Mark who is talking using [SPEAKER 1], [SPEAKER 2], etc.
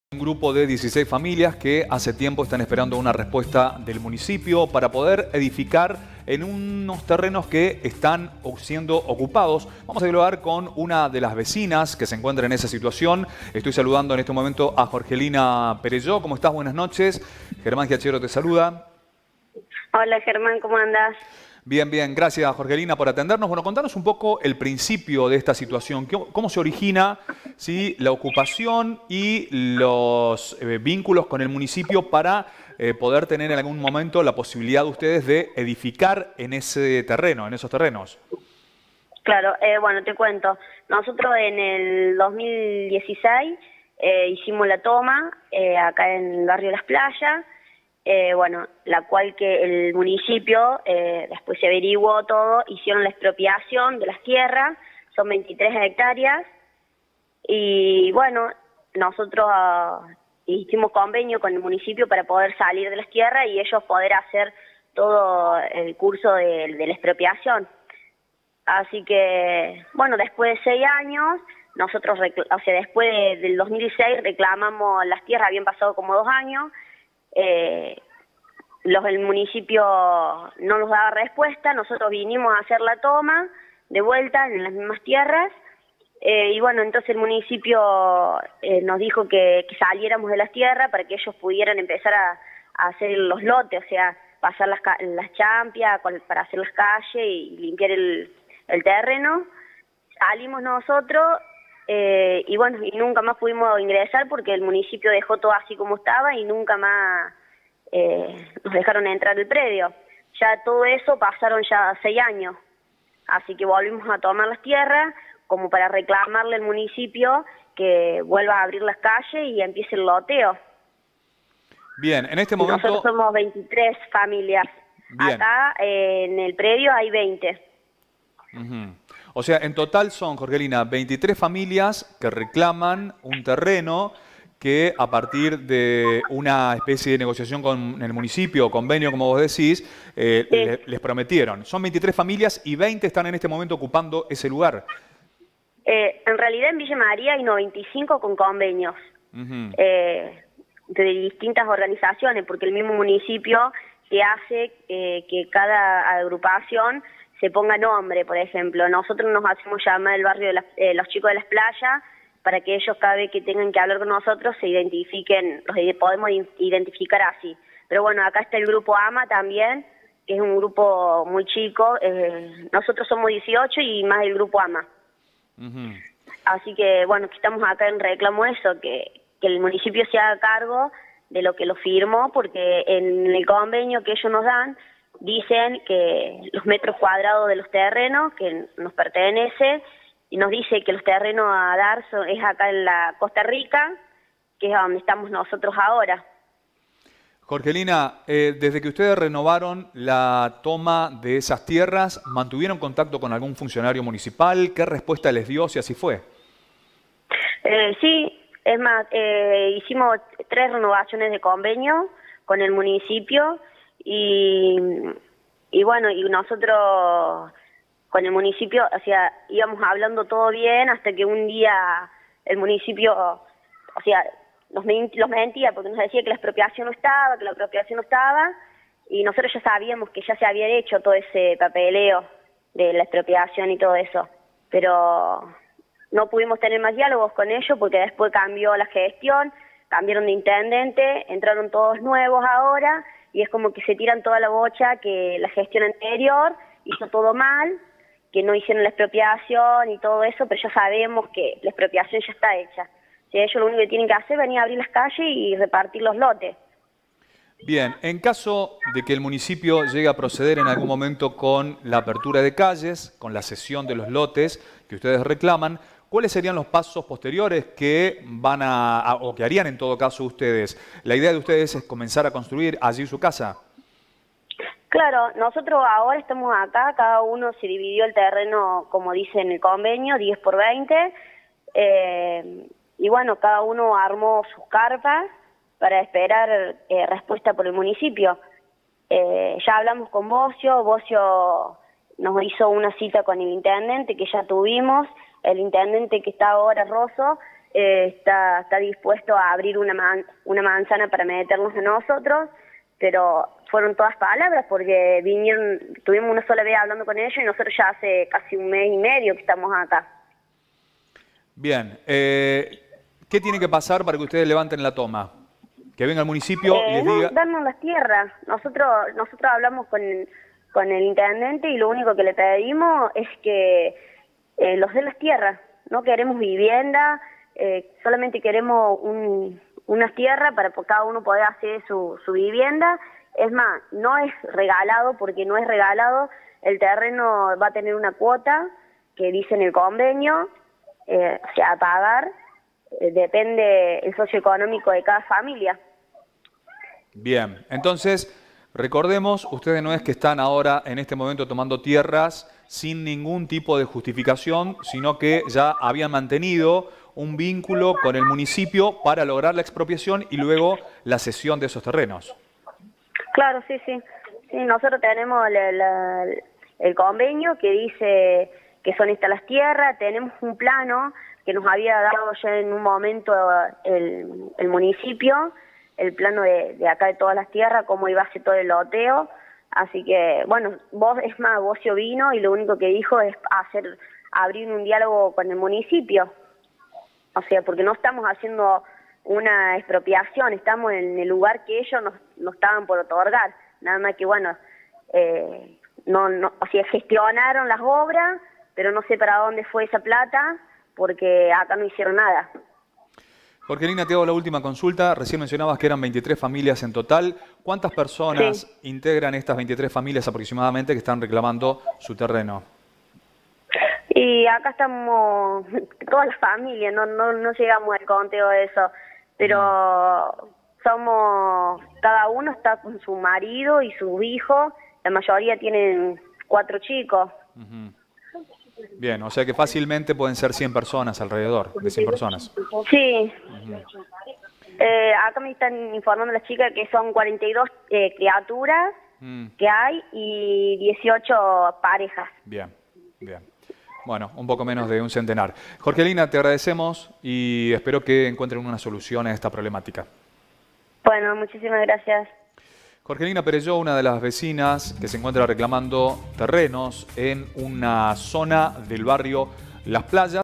[SPEAKER 1] Un grupo de 16 familias que hace tiempo están esperando una respuesta del municipio para poder edificar en unos terrenos que están siendo ocupados. Vamos a dialogar con una de las vecinas que se encuentra en esa situación. Estoy saludando en este momento a Jorgelina Perelló. ¿Cómo estás? Buenas noches. Germán Giachero te saluda.
[SPEAKER 2] Hola Germán, ¿cómo andás?
[SPEAKER 1] Bien, bien. Gracias, Jorgelina, por atendernos. Bueno, contanos un poco el principio de esta situación. ¿Cómo se origina la ocupación y los vínculos con el municipio para poder tener en algún momento la posibilidad de ustedes de edificar en ese terreno, en esos terrenos?
[SPEAKER 2] Claro, bueno, te cuento. Nosotros en el 2016 hicimos la toma acá en el barrio Las Playas. Bueno, la cual que el municipio, después se averiguó todo, hicieron la expropiación de las tierras, son 23 hectáreas, y bueno, nosotros hicimos convenio con el municipio para poder salir de las tierras y ellos poder hacer todo el curso de la expropiación. Así que, bueno, después de 6 años, nosotros, después del 2016 reclamamos las tierras, habían pasado como 2 años, el municipio no nos daba respuesta, nosotros vinimos a hacer la toma de vuelta en las mismas tierras, y bueno, entonces el municipio nos dijo que saliéramos de las tierras para que ellos pudieran empezar a hacer los lotes, o sea, pasar las champias para hacer las calles y limpiar el terreno. Salimos nosotros, y bueno, y nunca más pudimos ingresar porque el municipio dejó todo así como estaba y nunca más nos dejaron entrar el predio. Ya todo eso pasaron ya 6 años, así que volvimos a tomar las tierras como para reclamarle al municipio que vuelva a abrir las calles y empiece el loteo.
[SPEAKER 1] Bien, en este momento...
[SPEAKER 2] Nosotros somos 23 familias.
[SPEAKER 1] Bien.
[SPEAKER 2] Acá en el predio hay 20.
[SPEAKER 1] O sea, en total son, Jorgelina, 23 familias que reclaman un terreno que a partir de una especie de negociación con el municipio o convenio, como vos decís,
[SPEAKER 2] Sí.
[SPEAKER 1] les prometieron. Son 23 familias y 20 están en este momento ocupando ese lugar.
[SPEAKER 2] En realidad en Villa María hay 95 con convenios de distintas organizaciones, porque el mismo municipio te hace que cada agrupación se ponga nombre. Por ejemplo, nosotros nos hacemos llamar el barrio de los chicos de Las Playas, para que ellos cada vez que tengan que hablar con nosotros se identifiquen, podemos identificar así. Pero bueno, acá está el grupo AMA también, que es un grupo muy chico, nosotros somos 18 y más el grupo AMA. Así que bueno, que estamos acá en reclamo eso, que el municipio se haga cargo de lo que lo firmó, porque en el convenio que ellos nos dan, dicen que los metros cuadrados de los terrenos que nos pertenecen, y nos dice que los terrenos a dar es acá en la Costa Rica, que es donde estamos nosotros ahora.
[SPEAKER 1] Jorgelina, desde que ustedes renovaron la toma de esas tierras, ¿mantuvieron contacto con algún funcionario municipal? ¿Qué respuesta les dio, si así fue?
[SPEAKER 2] Sí, es más, hicimos 3 renovaciones de convenio con el municipio y bueno, y nosotros con el municipio, o sea, íbamos hablando todo bien hasta que un día el municipio, o sea, los mentía porque nos decía que la expropiación no estaba, y nosotros ya sabíamos que ya se había hecho todo ese papeleo de la expropiación y todo eso, pero no pudimos tener más diálogos con ellos porque después cambió la gestión, cambiaron de intendente, entraron todos nuevos ahora, y es como que se tiran toda la bocha que la gestión anterior hizo todo mal, que no hicieron la expropiación y todo eso, pero ya sabemos que la expropiación ya está hecha. O sea, ellos lo único que tienen que hacer es venir a abrir las calles y repartir los lotes.
[SPEAKER 1] Bien, en caso de que el municipio llegue a proceder en algún momento con la apertura de calles, con la cesión de los lotes que ustedes reclaman, ¿cuáles serían los pasos posteriores que van o que harían en todo caso ustedes? ¿La idea de ustedes es comenzar a construir allí su casa?
[SPEAKER 2] Claro, nosotros ahora estamos acá, cada uno se dividió el terreno, como dice en el convenio, 10 por 20, y bueno, cada uno armó sus carpas para esperar respuesta por el municipio. Ya hablamos con Bocio nos hizo una cita con el intendente que ya tuvimos, el intendente que está ahora, Rosso, está dispuesto a abrir una manzana para meternos a nosotros, pero fueron todas palabras porque tuvimos una sola vez hablando con ellos y nosotros ya hace casi un mes y medio que estamos acá.
[SPEAKER 1] Bien, ¿qué tiene que pasar para que ustedes levanten la toma? Que venga el municipio y les diga...
[SPEAKER 2] darnos las tierras. Nosotros hablamos con el intendente y lo único que le pedimos es que los den las tierras. No queremos vivienda, solamente queremos unas tierras para cada uno poder hacer su vivienda. Es más, no es regalado, porque no es regalado. El terreno va a tener una cuota que dice en el convenio, o sea, a pagar. Depende el socioeconómico de cada familia.
[SPEAKER 1] Bien, entonces, recordemos, ustedes no es que están ahora en este momento tomando tierras sin ningún tipo de justificación, sino que ya habían mantenido un vínculo con el municipio para lograr la expropiación y luego la cesión de esos terrenos.
[SPEAKER 2] Claro, sí. Sí, nosotros tenemos el convenio que dice que son estas las tierras, tenemos un plano que nos había dado ya en un momento el municipio, el plano de acá de todas las tierras, cómo iba a ser todo el loteo. Así que, bueno, Bocio vino y lo único que dijo es abrir un diálogo con el municipio. O sea, porque no estamos haciendo una expropiación, estamos en el lugar que ellos nos estaban por otorgar. Nada más que, bueno, o sea, gestionaron las obras, pero no sé para dónde fue esa plata, porque acá no hicieron nada.
[SPEAKER 1] Jorgelina, te hago la última consulta. Recién mencionabas que eran 23 familias en total. ¿Cuántas personas integran estas 23 familias aproximadamente que están reclamando su terreno?
[SPEAKER 2] Y acá estamos todas las familias, no llegamos al conteo de eso, pero cada uno está con su marido y su hijo, la mayoría tienen 4 chicos.
[SPEAKER 1] Bien, o sea que fácilmente pueden ser 100 personas alrededor, de 100 personas.
[SPEAKER 2] Sí. Acá me están informando las chicas que son 42 criaturas que hay y 18 parejas.
[SPEAKER 1] Bien. Bueno, un poco menos de un centenar. Jorgelina, te agradecemos y espero que encuentren una solución a esta problemática.
[SPEAKER 2] Bueno, muchísimas gracias.
[SPEAKER 1] Jorgelina Perelló, una de las vecinas que se encuentra reclamando terrenos en una zona del barrio Las Playas.